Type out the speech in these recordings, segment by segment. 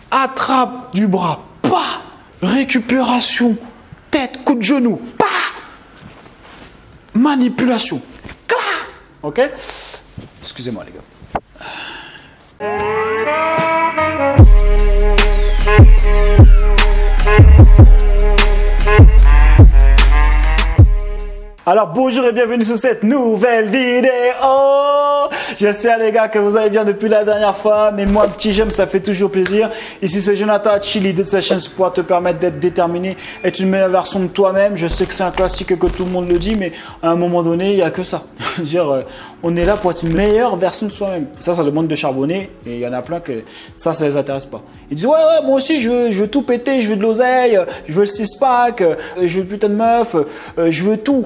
attrape du bras, pas, récupération, tête, coup de genou, pas, manipulation, clac. Ok? Excusez-moi les gars. Alors bonjour et bienvenue sur cette nouvelle vidéo. J'espère les gars que vous allez bien depuis la dernière fois. Mais moi, petit j'aime, ça fait toujours plaisir. Ici c'est Jonathan Hachi, l'idée de cette chaîne c'est pour te permettre d'être déterminé, être une meilleure version de toi-même. Je sais que c'est un classique que tout le monde le dit, mais à un moment donné, il n'y a que ça. Je veux dire, on est là pour être une meilleure version de soi-même. Ça demande de charbonner et il y en a plein que ça les intéresse pas. Ils disent ouais, moi aussi je veux tout péter, je veux de l'oseille, je veux le six-pack, je veux putain de meuf, je veux tout.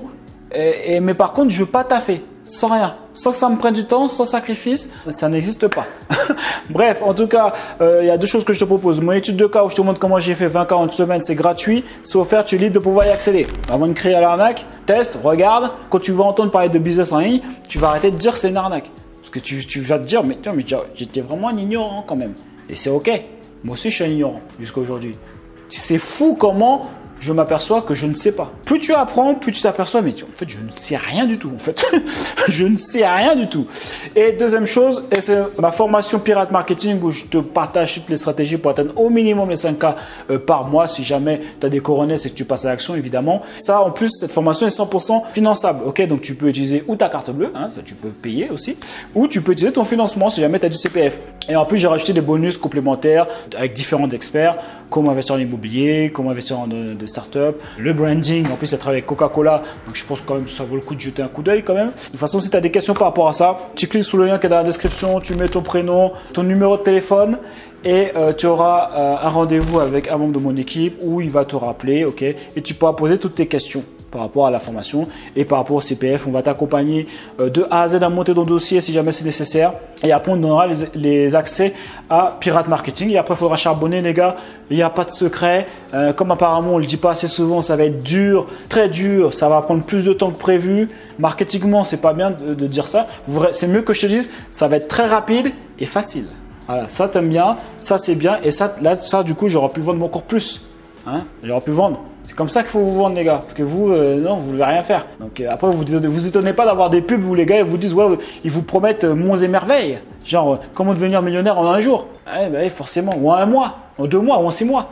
Mais par contre, je veux pas taffer, sans rien, sans que ça me prenne du temps, sans sacrifice, ça n'existe pas. Bref, en tout cas, il y a deux choses que je te propose. Mon étude de cas où je te montre comment j'ai fait 20 cas en une semaine, c'est gratuit, c'est offert, tu es libre de pouvoir y accéder. Avant de créer l'arnaque, teste, regarde. Quand tu vas entendre parler de business en ligne, tu vas arrêter de dire que c'est une arnaque. Parce que tu vas te dire, mais tiens, mais j'étais vraiment un ignorant quand même. Et c'est ok. Moi aussi, je suis un ignorant jusqu'à aujourd'hui. C'est fou comment je m'aperçois que je ne sais pas. Plus tu apprends, plus tu t'aperçois, mais en fait, je ne sais rien du tout. En fait, je ne sais rien du tout. Et deuxième chose, c'est ma formation Pirate Marketing où je te partage toutes les stratégies pour atteindre au minimum les 5K par mois. Si jamais tu as des coronets, c'est que tu passes à l'action, évidemment. Ça, en plus, cette formation est 100% finançable. Ok, donc tu peux utiliser ou ta carte bleue, hein, ça tu peux payer aussi, ou tu peux utiliser ton financement si jamais tu as du CPF. Et en plus, j'ai rajouté des bonus complémentaires avec différents experts, comment investir en immobilier, comment investir en de start-up, le branding. En plus, ça travaille avec Coca-Cola, donc je pense quand même que ça vaut le coup de jeter un coup d'œil quand même. De toute façon, si tu as des questions par rapport à ça, tu cliques sur le lien qui est dans la description, tu mets ton prénom, ton numéro de téléphone et tu auras un rendez-vous avec un membre de mon équipe où il va te rappeler, ok, et tu pourras poser toutes tes questions par rapport à la formation et par rapport au CPF. On va t'accompagner de A à Z à monter ton dossier si jamais c'est nécessaire. Et après, on donnera les accès à Pirate Marketing. Et après, il faudra charbonner, les gars. Il n'y a pas de secret. Comme apparemment, on ne le dit pas assez souvent, ça va être dur, très dur. Ça va prendre plus de temps que prévu. Marketingement, c'est pas bien de dire ça. C'est mieux que je te dise, ça va être très rapide et facile. Voilà, ça t'aimes bien, ça c'est bien. Et ça, là, ça du coup, j'aurais pu vendre encore plus. Hein, j'aurais pu vendre. C'est comme ça qu'il faut vous vendre, les gars. Parce que vous, non, vous ne devez rien faire. Donc après, vous étonnez pas d'avoir des pubs où les gars ils vous disent, ouais, ils vous promettent monts et merveilles. Genre, comment devenir millionnaire en un jour. Ouais, forcément. Ou en un mois, en 2 mois, ou en 6 mois.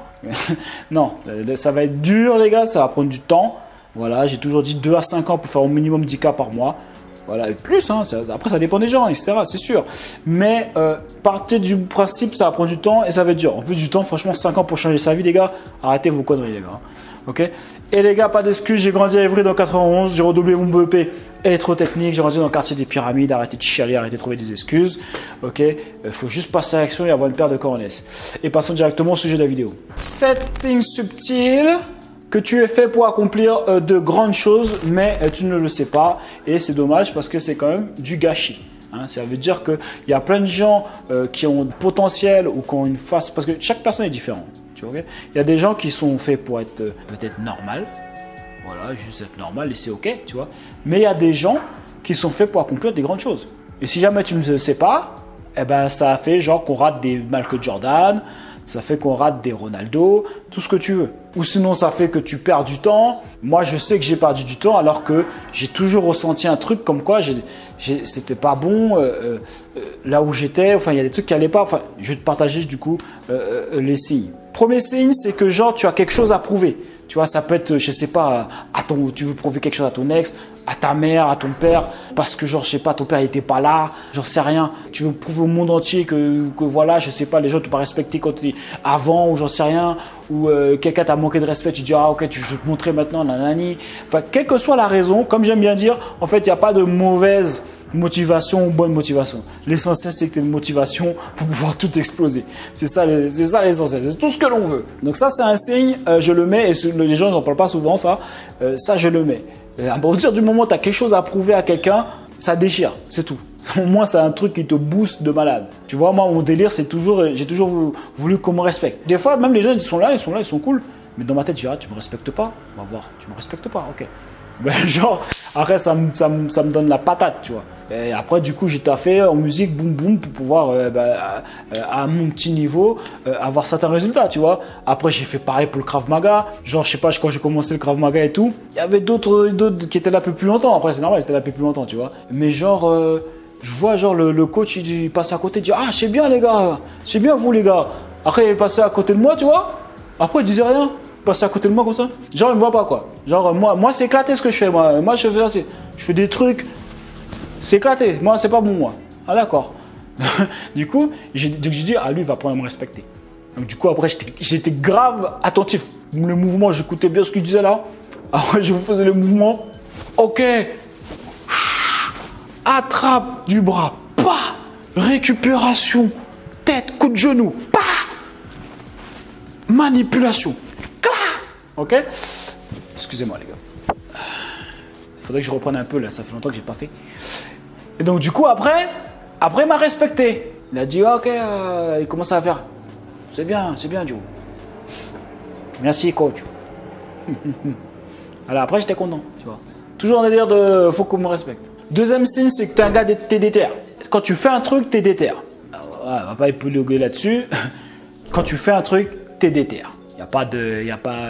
Non, ça va être dur, les gars. Ça va prendre du temps. Voilà, j'ai toujours dit 2 à 5 ans pour faire au minimum 10 cas par mois. Voilà, et plus, hein, après ça dépend des gens, etc. C'est sûr. Mais partez du principe, ça va prendre du temps et ça va être dur. En plus du temps, franchement, 5 ans pour changer sa vie, les gars. Arrêtez vos conneries, les gars. Ok. Et les gars, pas d'excuses. J'ai grandi à Évry dans 91. J'ai redoublé mon BEP électrotechnique. J'ai grandi dans le quartier des Pyramides. Arrêtez de chialer, arrêtez de trouver des excuses. Ok. Faut juste passer à l'action et avoir une paire de coronets. Et passons directement au sujet de la vidéo. 7 signes subtils que tu es fait pour accomplir de grandes choses, mais tu ne le sais pas. Et c'est dommage parce que c'est quand même du gâchis. Hein, ça veut dire qu'il y a plein de gens qui ont le potentiel ou qui ont une face, parce que chaque personne est différente. Okay. Il y a des gens qui sont faits pour être peut-être normal, voilà, juste être normal et c'est ok, tu vois. Mais il y a des gens qui sont faits pour accomplir des grandes choses. Et si jamais tu ne le sais pas, eh ben ça fait genre qu'on rate des Michael Jordan, ça fait qu'on rate des Ronaldo, tout ce que tu veux. Ou sinon ça fait que tu perds du temps. Moi je sais que j'ai perdu du temps alors que j'ai toujours ressenti un truc comme quoi c'était pas bon là où j'étais. Enfin il y a des trucs qui n'allaient pas. Enfin je vais te partager du coup les signes. Premier signe, c'est que genre tu as quelque chose à prouver. Tu vois, ça peut être, je sais pas, tu veux prouver quelque chose à ton ex, à ta mère, à ton père, parce que genre, je sais pas, ton père il était pas là, j'en sais rien. Tu veux prouver au monde entier que voilà, je sais pas, les gens t'ont pas respecté quand tu es avant ou j'en sais rien, ou quelqu'un t'a manqué de respect, tu dis ah ok, je vais te montrer maintenant, nanani. Enfin, quelle que soit la raison, comme j'aime bien dire, en fait, il n'y a pas de mauvaise motivation ou bonne motivation. L'essentiel, c'est que tu aies une motivation pour pouvoir tout exploser. C'est ça l'essentiel. C'est tout ce que l'on veut. Donc ça, c'est un signe, je le mets, et les gens n'en parlent pas souvent, ça je le mais. À partir du moment où tu as quelque chose à prouver à quelqu'un, ça déchire, c'est tout. Au moins, c'est un truc qui te booste de malade. Tu vois, moi, mon délire, c'est toujours, j'ai toujours voulu qu'on me respecte. Des fois, même les gens, ils sont là, ils sont cool. Mais dans ma tête, je dis, ah, tu me respectes pas. On va voir, tu me respectes pas, ok. Ben, genre, après, ça me donne la patate, tu vois. Et après, du coup, j'ai taffé en musique, boum, boum, pour pouvoir, à mon petit niveau, avoir certains résultats, tu vois. Après, j'ai fait pareil pour le Krav Maga. Genre, je sais pas, quand j'ai commencé le Krav Maga et tout, il y avait d'autres qui étaient là un peu plus longtemps. Après, c'est normal, ils étaient là un peu plus longtemps, tu vois. Mais genre, je vois, genre, le coach, il passe à côté, il dit, ah, c'est bien, les gars, c'est bien, vous, les gars. Après, il est passé à côté de moi, tu vois. Après, il disait rien. Passer à côté de moi comme ça. Genre, il me voit pas, quoi. Genre, moi c'est éclaté ce que je fais. Moi je fais des trucs. C'est éclaté. Moi, c'est pas bon, moi. Ah, d'accord. Du coup, j'ai dit, ah, lui, il va pas me respecter. Donc, du coup, après, j'étais grave attentif. Le mouvement, j'écoutais bien ce qu'il disait là. Après, je vous faisais le mouvement. Ok. Attrape du bras. Pas. Récupération. Tête, coup de genou. Pas. Manipulation. Ok? Excusez-moi les gars. Il faudrait que je reprenne un peu là, ça fait longtemps que j'ai pas fait. Et donc du coup après il m'a respecté. Il a dit ok, il commence à faire. C'est bien Joe. Merci coach. Alors après j'étais content, tu vois. Toujours en délire de faut qu'on me respecte. Deuxième signe, c'est que tu es un gars t'es déter. Quand tu fais un truc, t'es déter. On va pas épiloguer là-dessus. Quand tu fais un truc, t'es déter. Il n'y a pas,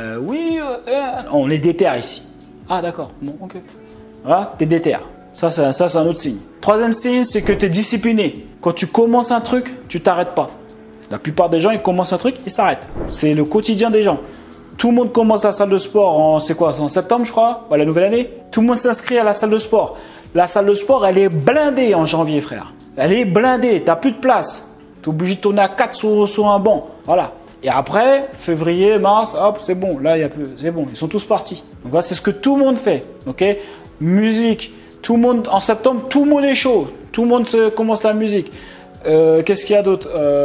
on est déter ici. Ah d'accord, bon, ok. Voilà, t'es déter. Ça c'est un autre signe. Troisième signe, c'est que tu es discipliné. Quand tu commences un truc, tu t'arrêtes pas. La plupart des gens, ils commencent un truc, ils s'arrêtent. C'est le quotidien des gens. Tout le monde commence la salle de sport en septembre, je crois, ou à la nouvelle année. Tout le monde s'inscrit à la salle de sport. La salle de sport, elle est blindée en janvier, frère. Elle est blindée, tu n'as plus de place. Tu es obligé de tourner à 4 sur un banc. Voilà. Et après, février, mars, hop, c'est bon. Là, il y a plus, c'est bon. Ils sont tous partis. Donc là, c'est ce que tout le monde fait. Ok, musique. Tout le monde en septembre, tout le monde est chaud. Tout le monde commence la musique. Qu'est-ce qu'il y a d'autre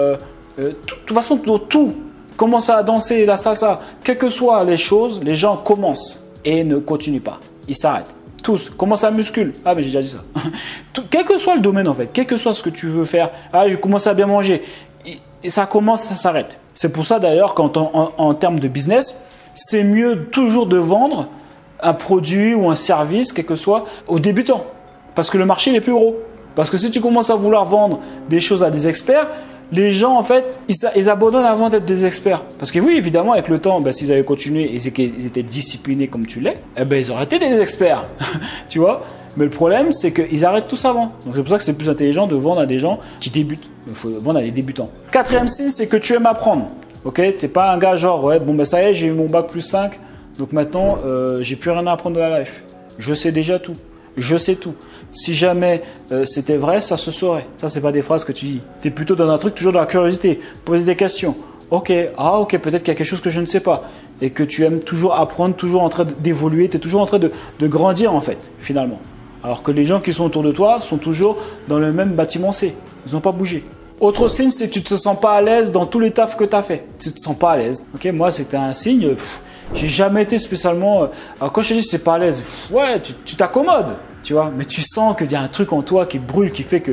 de toute façon, tout commence à danser la salsa. Quelles que soient les choses, les gens commencent et ne continuent pas. Ils s'arrêtent. Tous commencent à muscule. Ah, mais j'ai déjà dit ça. Quel que soit le domaine en fait, quel que soit ce que tu veux faire. Ah, je commence à bien manger. Et ça commence, ça s'arrête. C'est pour ça d'ailleurs qu'en termes de business, c'est mieux toujours de vendre un produit ou un service, quel que soit, aux débutants. Parce que le marché il est plus gros. Parce que si tu commences à vouloir vendre des choses à des experts, les gens en fait, ils abandonnent avant d'être des experts. Parce que oui, évidemment, avec le temps, s'ils avaient continué et qu'ils étaient disciplinés comme tu l'es, ils auraient été des experts. Tu vois ? Mais le problème, c'est qu'ils arrêtent tous avant. Donc c'est pour ça que c'est plus intelligent de vendre à des gens qui débutent. Il faut vendre à des débutants. Quatrième signe, c'est que tu aimes apprendre. Ok, t'es pas un gars genre ça y est, j'ai eu mon bac plus 5, donc maintenant j'ai plus rien à apprendre de la life. Je sais déjà tout. Je sais tout. Si jamais c'était vrai, ça se saurait. Ça, c'est pas des phrases que tu dis. Tu es plutôt dans un truc, toujours dans la curiosité. Poser des questions. Ok, peut-être qu'il y a quelque chose que je ne sais pas. Et que tu aimes toujours apprendre, toujours en train d'évoluer. Tu es toujours en train de grandir, en fait, finalement. Alors que les gens qui sont autour de toi sont toujours dans le même bâtiment C. Ils n'ont pas bougé. Autre signe, c'est que tu ne te sens pas à l'aise dans tous les tafs que tu as fait. Tu ne te sens pas à l'aise. Ok, moi, c'était un signe. J'ai jamais été spécialement. Alors quand je te dis c'est pas à l'aise, ouais, tu t'accommodes, tu vois, mais tu sens qu'il y a un truc en toi qui brûle, qui fait que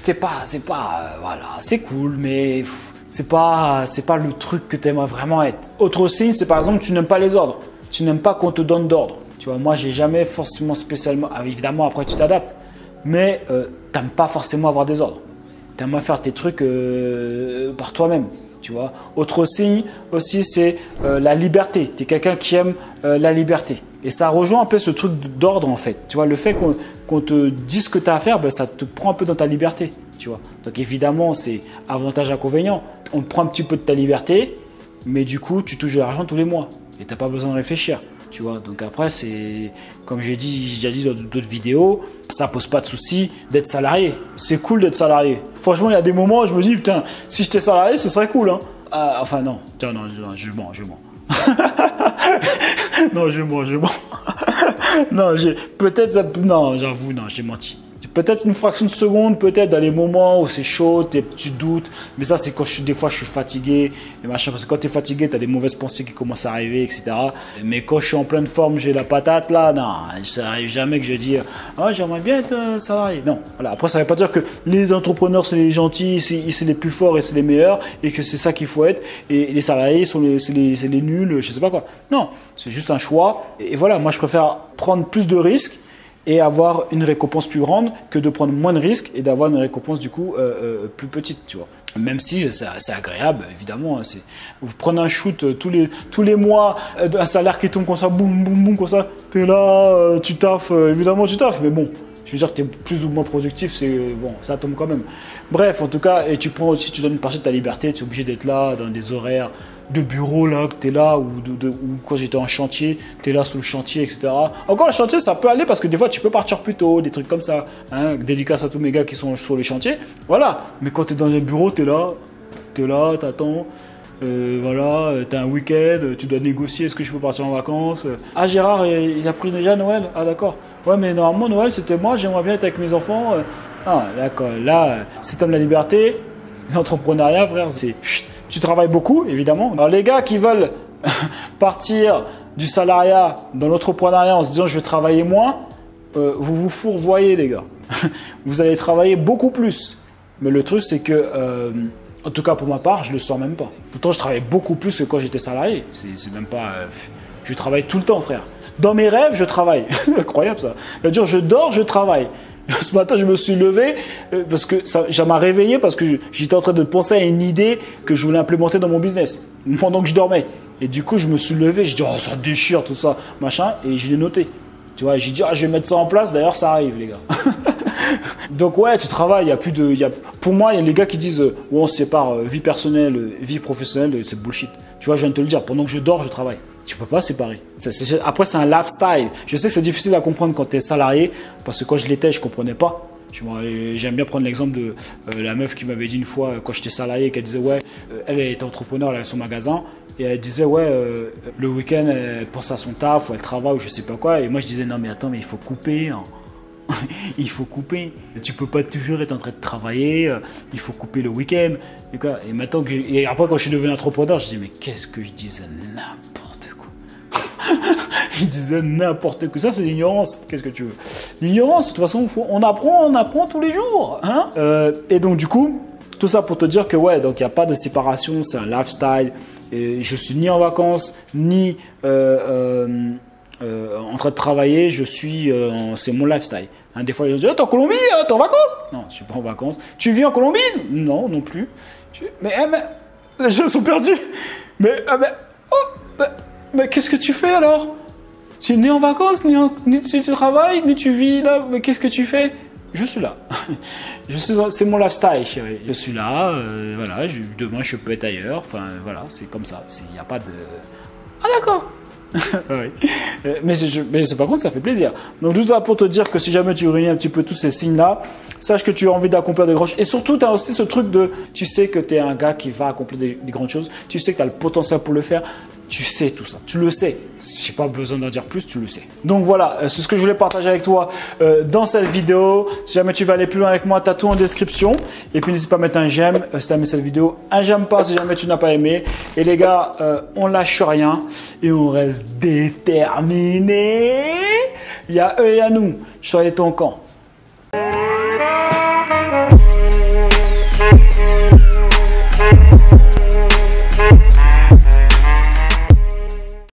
voilà, c'est cool, mais c'est pas le truc que tu aimerais vraiment être. Autre signe, c'est par exemple tu n'aimes pas les ordres, tu n'aimes pas qu'on te donne d'ordre. Tu vois, moi j'ai jamais forcément spécialement. Évidemment après tu t'adaptes, mais t'aimes pas forcément avoir des ordres. T'aimes faire tes trucs par toi-même. Tu vois. Autre signe aussi, c'est la liberté. Tu es quelqu'un qui aime la liberté. Et ça rejoint un peu ce truc d'ordre en fait. Tu vois, le fait qu'on te dise ce que tu as à faire, ça te prend un peu dans ta liberté. Tu vois. Donc évidemment, c'est avantage-inconvénient. On te prend un petit peu de ta liberté, mais du coup, tu touches de l'argent tous les mois. Et tu n'as pas besoin de réfléchir. Tu vois. Donc après, c'est comme j'ai déjà dit dans d'autres vidéos, ça pose pas de souci d'être salarié. C'est cool d'être salarié. Franchement, il y a des moments où je me dis, putain, si j'étais salarié, ce serait cool. Hein. Enfin, non. Tiens, non, je mens. Non, je mens. Non, peut-être ça. Non, j'avoue, non, j'ai menti. Peut-être une fraction de seconde, peut-être dans les moments où c'est chaud, tu doutes. Mais ça, c'est quand des fois je suis fatigué et machin. Parce que quand tu es fatigué, tu as des mauvaises pensées qui commencent à arriver, etc. Mais quand je suis en pleine forme, j'ai la patate là, non, ça n'arrive jamais que je dis ah, j'aimerais bien être salarié. Non, voilà. Après, ça ne veut pas dire que les entrepreneurs, c'est les gentils, c'est les plus forts et c'est les meilleurs et que c'est ça qu'il faut être. Et les salariés, c'est les nuls, je sais pas quoi. Non, c'est juste un choix. Et voilà, moi, je préfère prendre plus de risques et avoir une récompense plus grande que de prendre moins de risques et d'avoir une récompense du coup plus petite, tu vois. Même si c'est agréable, évidemment. Vous prenez un shoot tous les mois, un salaire qui tombe comme ça, boum, boum, boum, comme ça. T'es là, tu taffes, évidemment tu taffes, mais bon, je veux dire, t'es plus ou moins productif, bon, ça tombe quand même. Bref, en tout cas, et tu prends aussi, tu donnes une partie de ta liberté, tu es obligé d'être là dans des horaires de bureau là, que tu es là, ou quand j'étais en chantier, tu es là sous le chantier, etc. Encore le chantier, ça peut aller parce que des fois tu peux partir plus tôt, des trucs comme ça. Hein, dédicace à tous mes gars qui sont sur les chantiers. Voilà, mais quand tu es dans un bureau, tu es là, t'attends. Voilà, t'as un week-end, tu dois négocier, est-ce que je peux partir en vacances? Ah, Gérard, il a pris déjà Noël? Ah, d'accord. Ouais, mais normalement, Noël, c'était moi, j'aimerais bien être avec mes enfants. Ah, d'accord. Là, si t'aimes la liberté, l'entrepreneuriat, frère, c'est... Tu travailles beaucoup, évidemment. Alors, les gars qui veulent partir du salariat dans l'entrepreneuriat en se disant je vais travailler moins, vous vous fourvoyez, les gars. Vous allez travailler beaucoup plus. Mais le truc, c'est que, en tout cas pour ma part, je le sens même pas. Pourtant, je travaille beaucoup plus que quand j'étais salarié. C'est même pas. Je travaille tout le temps, frère. Dans mes rêves, je travaille. Incroyable ça. C'est-à-dire, je dors, je travaille. Ce matin, je me suis levé parce que ça m'a réveillé parce que j'étais en train de penser à une idée que je voulais implémenter dans mon business pendant que je dormais. Et du coup, je me suis levé, je dis oh ça déchire tout ça, machin, et je l'ai noté. Tu vois, j'ai dit ah je vais mettre ça en place. D'ailleurs, ça arrive, les gars. Donc ouais, tu travailles. Il y a plus de, pour moi, il y a les gars qui disent ouais, on se sépare vie personnelle, vie professionnelle, c'est bullshit. Tu vois, je viens de te le dire. Pendant que je dors, je travaille. Tu peux pas séparer. Après, c'est un lifestyle. Je sais que c'est difficile à comprendre quand tu es salarié, parce que quand je l'étais, je comprenais pas. J'aime bien prendre l'exemple de la meuf qui m'avait dit une fois, quand j'étais salarié, qu'elle disait ouais, elle était entrepreneur, elle avait son magasin, et elle disait ouais, le week-end, elle pense à son taf, ou elle travaille, ou je sais pas quoi. Et moi, je disais non, mais attends, mais il faut couper. Hein. Il faut couper. Tu peux pas toujours être en train de travailler. Il faut couper le week-end. Et maintenant et après, quand je suis devenu entrepreneur, je dis mais qu'est-ce que je disais n'importe quoi. Je disais n'importe quoi. Ça, c'est l'ignorance. Qu'est-ce que tu veux? L'ignorance, de toute façon, on apprend tous les jours. Hein, et donc, du coup, tout ça pour te dire que ouais, donc il n'y a pas de séparation. C'est un lifestyle. Et je suis ni en vacances, ni en train de travailler. C'est mon lifestyle. Hein, des fois, ils disent t'es en Colombie, t'es en vacances? Non, je suis pas en vacances. Tu vis en Colombie? Non, non plus. Mais les gens sont perdus. Mais qu'est-ce que tu fais alors? Tu n'es en vacances, ni tu travailles, ni tu vis là. Mais qu'est-ce que tu fais? Je suis là. C'est mon lifestyle, chérie. Je suis là. Voilà. Demain, je peux être ailleurs. Enfin, voilà, c'est comme ça. Il n'y a pas de. Ah d'accord. Oui. Mais par contre, ça fait plaisir. Donc, tout ça pour te dire que si jamais tu réunis un petit peu tous ces signes-là, sache que tu as envie d'accomplir des grandes choses. Et surtout, tu as aussi ce truc de, tu sais que tu es un gars qui va accomplir des grandes choses. Tu sais que tu as le potentiel pour le faire. Tu sais tout ça. Tu le sais. Je n'ai pas besoin d'en dire plus, tu le sais. Donc voilà, c'est ce que je voulais partager avec toi dans cette vidéo. Si jamais tu veux aller plus loin avec moi, tu as tout en description. Et puis n'hésite pas à mettre un j'aime si tu as aimé cette vidéo. Un j'aime pas si jamais tu n'as pas aimé. Et les gars, on lâche rien et on reste déterminé. Il y a eux et à nous. Choisis ton camp.